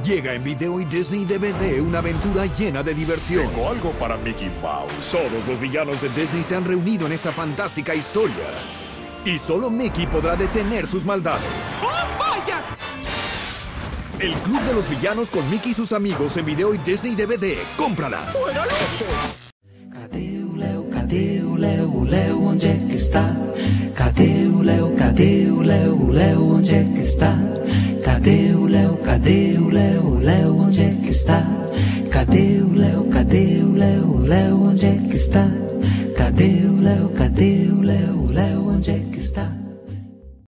Llega en video y Disney DVD una aventura llena de diversión. Tengo algo para Mickey Mouse. Todos los villanos de Disney se han reunido en esta fantástica historia. Y solo Mickey podrá detener sus maldades. ¡Oh, vaya! El Club de los Villanos con Mickey y sus amigos en video y Disney DVD. ¡Cómprala! ¡Fuera luces! Cadê o Léo, cadê o Léo, onde é que está? Cadê o Léo, cadê o Léo, onde é que está? Cadê o Léo, cadê o Léo, onde é que está? Cadê o Léo, cadê o Léo, onde é que está? Cadê o Léo, cadê o Léo, onde é que está?